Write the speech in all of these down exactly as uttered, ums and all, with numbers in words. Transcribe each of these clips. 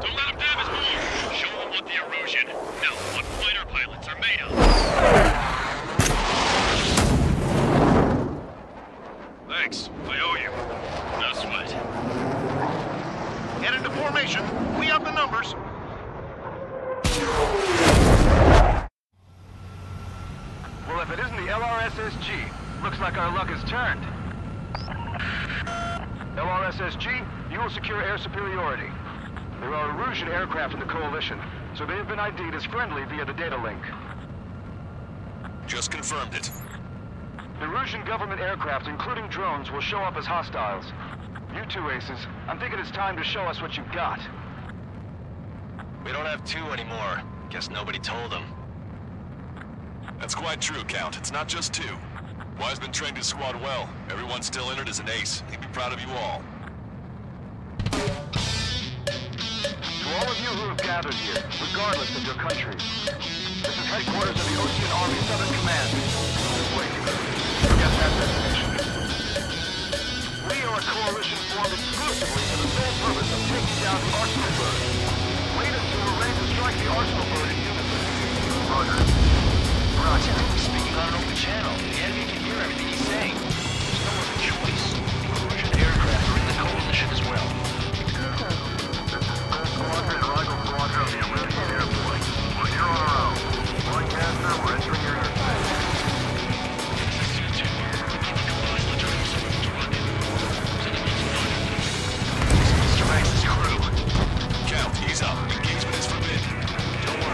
Don't let them damage more. Show them what the erosion, no, what fighter pilots are made of. Thanks. I owe you. No sweat. Head into formation. We have the numbers. Well, if it isn't the L R S S G, looks like our luck has turned. L R S S G, you will secure air superiority. There are Erusian aircraft in the Coalition, so they have been I D'd as friendly via the data link. Just confirmed it. Erusian government aircraft, including drones, will show up as hostiles. You two aces, I'm thinking it's time to show us what you've got. We don't have two anymore. Guess nobody told them. That's quite true, Count. It's not just two. Wiseman trained his squad well. Everyone still in it is an ace. He'd be proud of you all. To all of you who have gathered here, regardless of your country, this is headquarters of the Ocean Army Southern Command. Wait, forget that destination. We are a coalition formed exclusively for the sole purpose of taking down the Arsenal Bird. Wait until we're ready to strike the Arsenal Bird in unison. Roger. Roger. Speaking on an open channel. The enemy can hear everything he's saying. There's no other choice. The Erusian aircraft are in the Coalition as well. Squadron, Rival Squadron of the Erusian Air Force. You're on our own. Broadcaster, we're entering your airspace. Mister Max's crew. Count, ease up. Engagement is forbidden. Don't worry.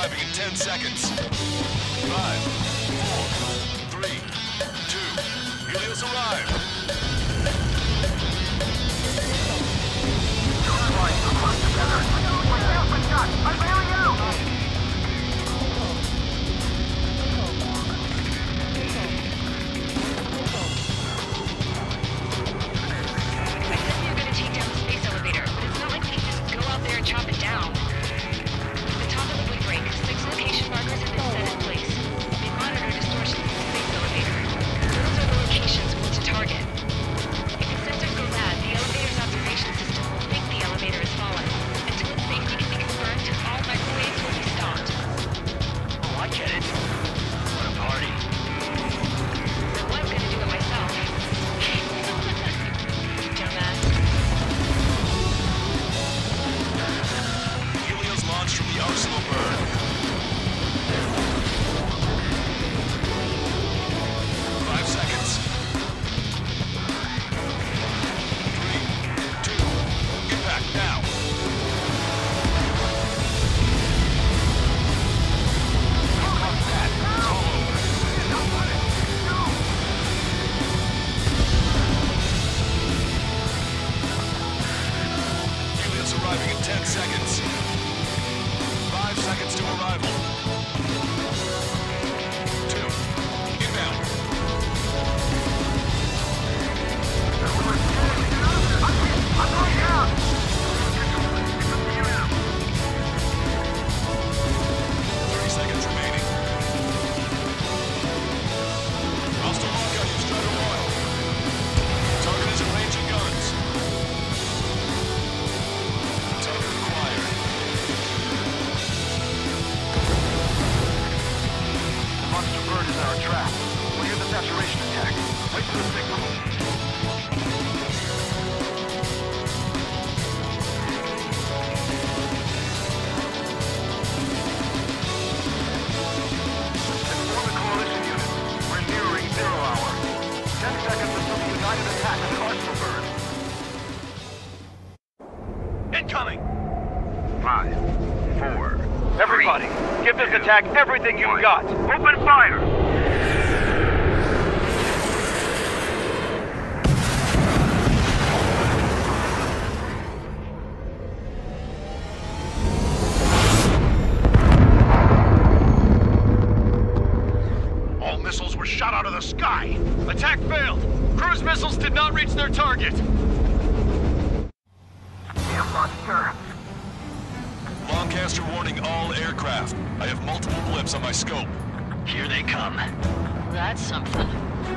arriving in ten seconds. Five, four, three, two. Helios arrived. Give this attack everything you've got. Open fire! All missiles were shot out of the sky. Attack failed. Cruise missiles did not reach their target. Lancaster warning all aircraft. I have multiple blips on my scope. Here they come. That's something.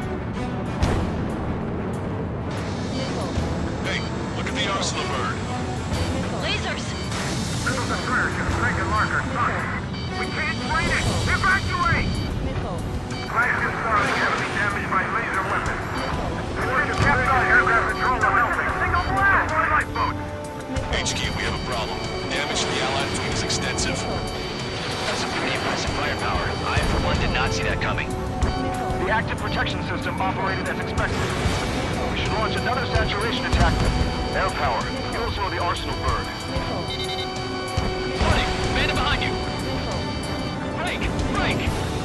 Hey, look at the Arsenal bird. Lasers! Missile destroyer just taking marker. We can't train it! Evacuate! Flash is starting. Enemy damaged by laser weapons. Report to Captain Aircraft Control of helping. Single blast! Lifeboat! H Q, we have a problem. Damage to the Allied fleet is extensive. That's some pretty impressive firepower. I, for one, did not see that coming. The active protection system operated as expected. We should launch another saturation attack. Air power. You also know the Arsenal bird. Warning! Man behind you! Break! Break!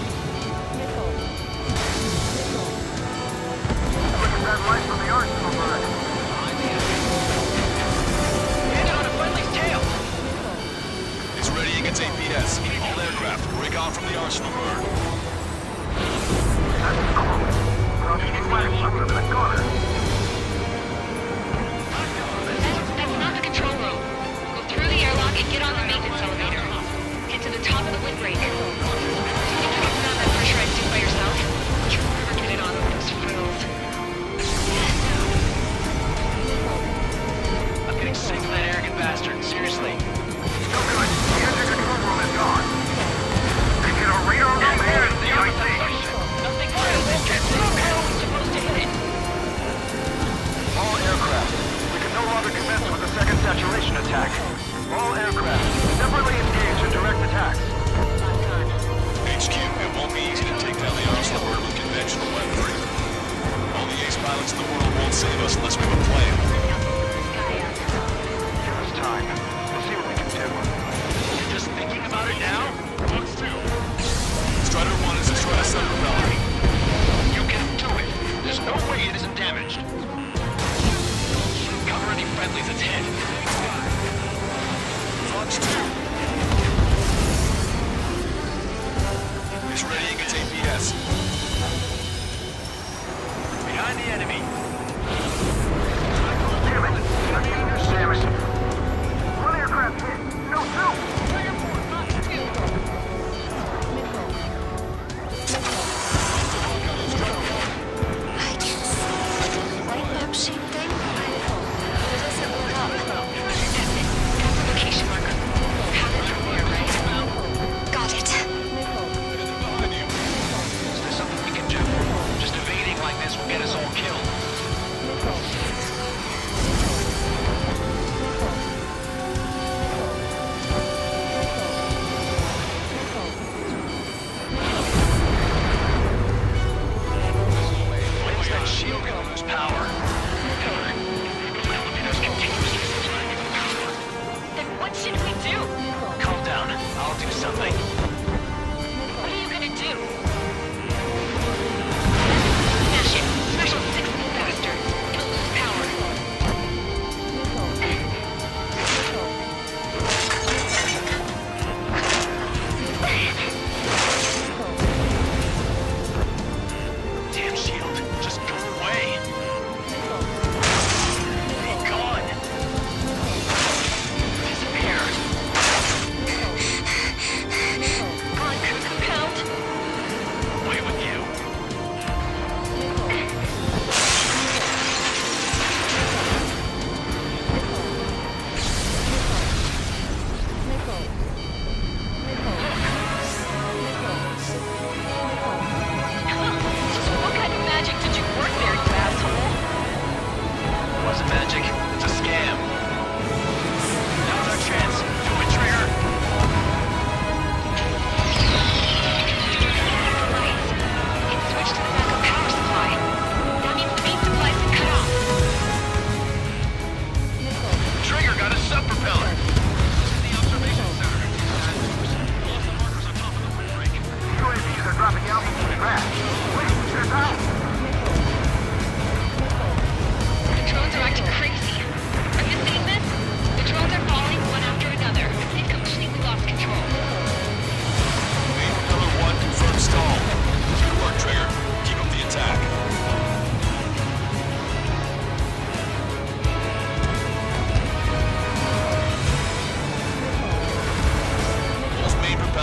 Look at that light from the Arsenal bird. Landed on a friendly's tail! It's readying its A P S. All aircraft, break off from the Arsenal bird. That's close. Well, you need flash something in the corner. That's, that's not the control room. Go through the airlock and get on the maintenance elevator. Get to the top of the windbreak. Do you think you can stand that pressurized suit by yourself? You'll never get it on with those frills. I'm getting sick of that arrogant bastard. Seriously. No good. The engine control room is gone. They get a radar on the air and C I C. Nothing failed. How are we supposed to hit it? All aircraft. We can no longer commence with the second saturation attack. All aircraft, separately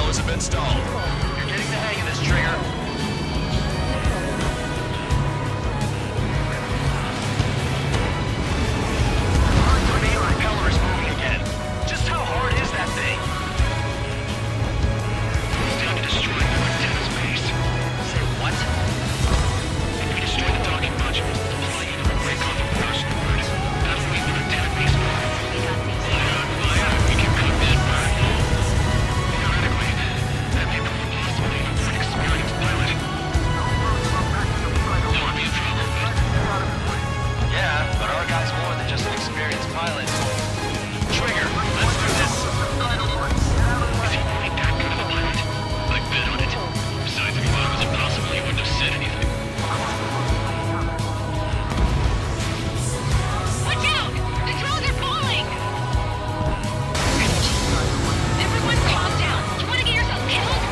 Torpedoes have been stalled. You're getting the hang of this, Trigger. Torpedo propeller is moving again. Just how hard is that thing? It's time to destroy the antenna's base. Say what? If we destroy the docking module, the supply unit will break off the first word. That'll leave the antenna base behind. Fire on fire, we can cut this burn. Theoretically, that may prove possible even for an experienced pilot. That would be a trouble, but... Yeah, but our guy's more than just an experienced pilot. Trigger, let's do this. Is he really that good of a pilot? I bet on it. Besides, if he thought it was impossible, he wouldn't have said anything. Watch out! The drones are falling! Everyone calm down. You want to get yourself killed?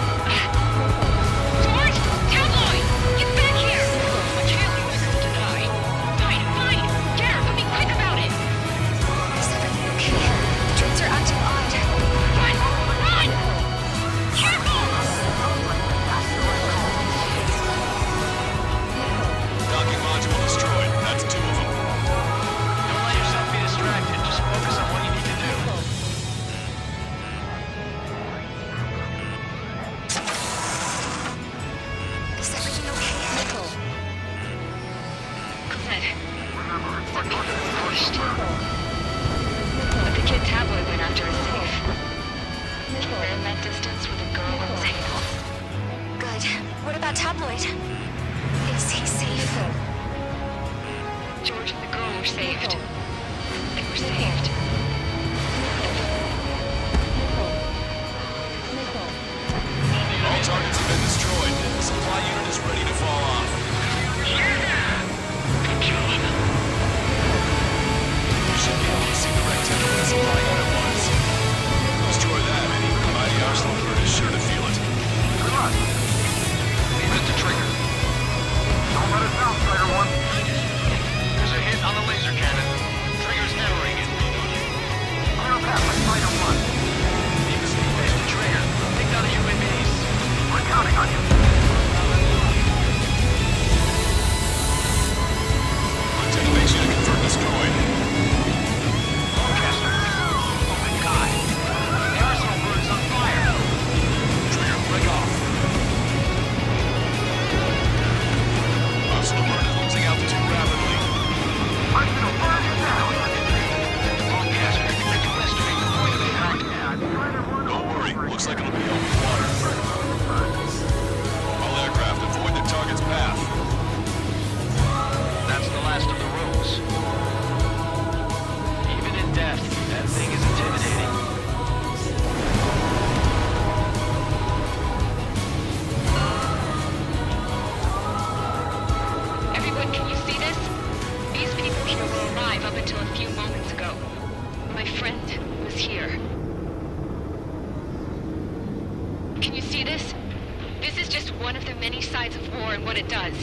George! Tabloid! Get back here! I can't leave this girl to die. Fine, fine! Garrett, but be quick about it! Is everything okay? The drones are acting odd. Run! Run! Careful! Docking module destroyed. That's two of them. Don't let yourself be distracted. Just focus on what you need to do. Is everything okay? Nicole. Cosette. Stop being pushed. But the kid Tabloid went after a safe. He ran that distance with a girl in his hands. Good. What about Tabloid? Is he safe? George and the girl were saved. They were saved. All targets have been destroyed. The supply unit is ready to fall off. Good job. You should be able to see the rectangle the supply unit was. Destroy that, and even the mighty Arsenal bird is sure to feel it. Good luck. Leave it to Trigger. Don't let us down, Strider One. There's a hit on the laser cannon. Trigger's hammering it. Clear a path for Strider One. Mister Trigger, take down the U A Vs. We're counting on you. Lieutenant makes you to confirm destroyed. Lancaster. Oh my god. The Arsenal bird is on fire. Trigger, break off. Arsenal bird is losing altitude rapidly. Arsenal bird is down. Lancaster, I do estimate the point of impact. Don't worry, looks like it'll be open water. All aircraft avoid the target's path. That's the last of the rules. Even in death, that thing is intimidating. Everyone, can you see this? These people here were alive up until a few moments ago. My friend was here. Can you see this? This is just one of the many sides of war and what it does.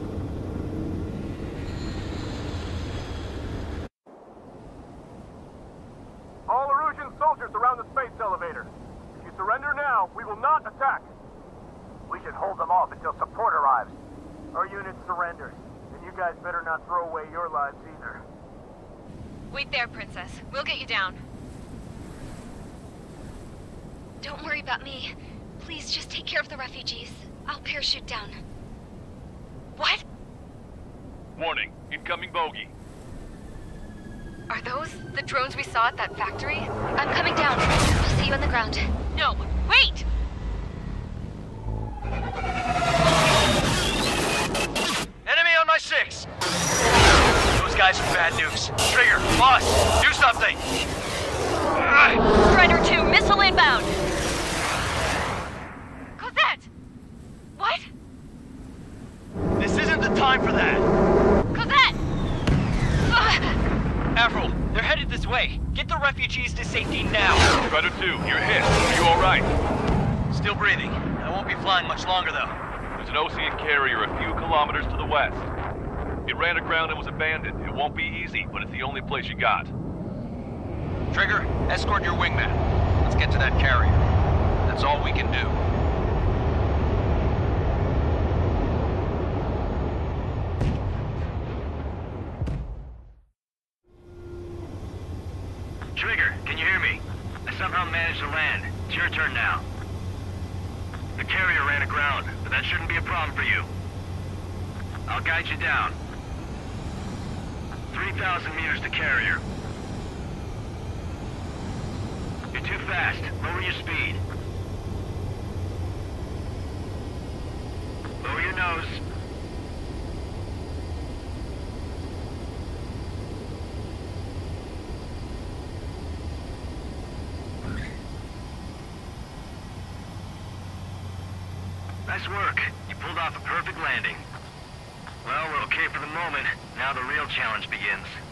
All Erusian soldiers around the space elevator. If you surrender now, we will not attack. We should hold them off until support arrives. Our unit surrenders, and you guys better not throw away your lives either. Wait there, Princess. We'll get you down. Don't worry about me. Please just take care of the refugees. I'll parachute down. What? Warning, incoming bogey. Are those the drones we saw at that factory? I'm coming down. I'll see you on the ground. No, wait! Enemy on my six! Those guys are bad news. Trigger, boss, do something! Strider two, missile inbound! Cosette! What? This isn't the time for that! Cosette! Ugh. Avril, they're headed this way. Get the refugees to safety now. Strider two, you're hit. Are you alright? Still breathing. I won't be flying much longer, though. There's an Osean carrier a few kilometers to the west. It ran aground and was abandoned. It won't be easy, but it's the only place you got. Trigger, escort your wingman. Let's get to that carrier. That That's all we can do. Trigger, can you hear me? I somehow managed to land. It's your turn now. The carrier ran aground, but that shouldn't be a problem for you. I'll guide you down. three thousand meters to carrier. You're too fast. Lower your speed. Lower your nose. Nice work. You pulled off a perfect landing. Well, we're okay for the moment. Now the real challenge begins.